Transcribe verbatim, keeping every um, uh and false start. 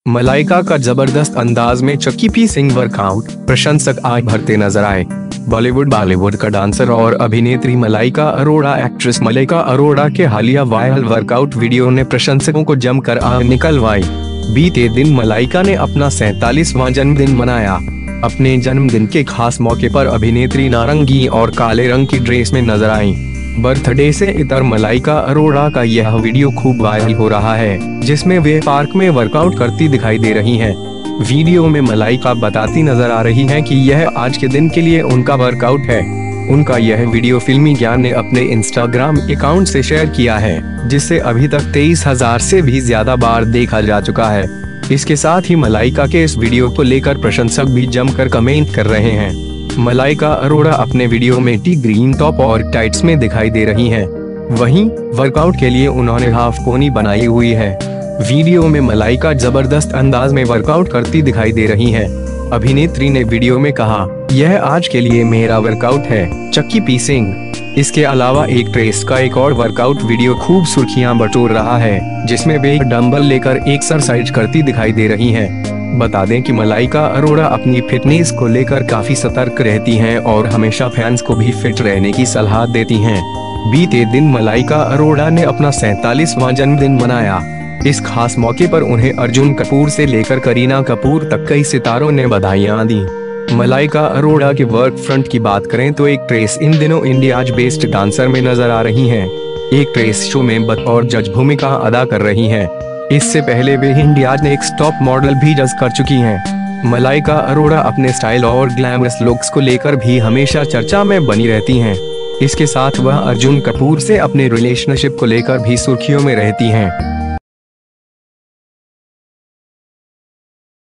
मलाइका का जबरदस्त अंदाज में चक्की पी सिंह वर्कआउट, प्रशंसक आग भरते नजर आए। बॉलीवुड बॉलीवुड का डांसर और अभिनेत्री मलाइका अरोड़ा एक्ट्रेस मलाइका अरोड़ा के हालिया वायरल वर्कआउट वीडियो ने प्रशंसकों को जमकर आग निकलवाई। बीते दिन मलाइका ने अपना सैतालीसवां जन्मदिन मनाया। अपने जन्मदिन के खास मौके पर अभिनेत्री नारंगी और काले रंग की ड्रेस में नजर आई। बर्थडे से इतर मलाइका अरोड़ा का यह वीडियो खूब वायरल हो रहा है, जिसमें वे पार्क में वर्कआउट करती दिखाई दे रही हैं। वीडियो में मलाइका बताती नजर आ रही हैं कि यह आज के दिन के लिए उनका वर्कआउट है। उनका यह वीडियो फिल्मी ज्ञान ने अपने इंस्टाग्राम अकाउंट से शेयर किया है, जिसे अभी तक तेईस हजार से भी ज्यादा बार देखा जा चुका है। इसके साथ ही मलाइका के इस वीडियो को लेकर प्रशंसक भी जमकर कमेंट कर रहे हैं। मलाइका अरोड़ा अपने वीडियो में टी ग्रीन टॉप और टाइट्स में दिखाई दे रही हैं। वहीं वर्कआउट के लिए उन्होंने हाफ पोनी बनाई हुई है। वीडियो में मलाइका जबरदस्त अंदाज में वर्कआउट करती दिखाई दे रही हैं। अभिनेत्री ने वीडियो में कहा, यह आज के लिए मेरा वर्कआउट है, चक्की पी सिंह। इसके अलावा एक ट्रेस का एक और वर्कआउट वीडियो खूब सुर्खियां बटोर रहा है, जिसमें वे एक डंबल लेकर एक्सरसाइज करती दिखाई दे रही हैं। बता दें कि मलाइका अरोड़ा अपनी फिटनेस को लेकर काफी सतर्क रहती हैं और हमेशा फैंस को भी फिट रहने की सलाह देती हैं। बीते दिन मलाइका अरोड़ा ने अपना सैतालीसवां जन्मदिन मनाया। इस खास मौके पर उन्हें अर्जुन कपूर से लेकर करीना कपूर तक कई सितारों ने बधाइयां दी। मलाइका अरोड़ा के वर्क फ्रंट की बात करें तो एक ट्रेस इन दिनों इंडियाज बेस्ट डांसर में नजर आ रही हैं। एक ट्रेस शो में बतौर जज भूमिका अदा कर रही हैं। इससे पहले वे इंडियाज नेक्स्ट टॉप मॉडल भी जज कर चुकी हैं। मलाइका अरोड़ा अपने स्टाइल और ग्लैमरस लुक्स को लेकर भी हमेशा चर्चा में बनी रहती हैं। इसके साथ वह अर्जुन कपूर से अपने रिलेशनशिप को लेकर भी सुर्खियों में रहती हैं।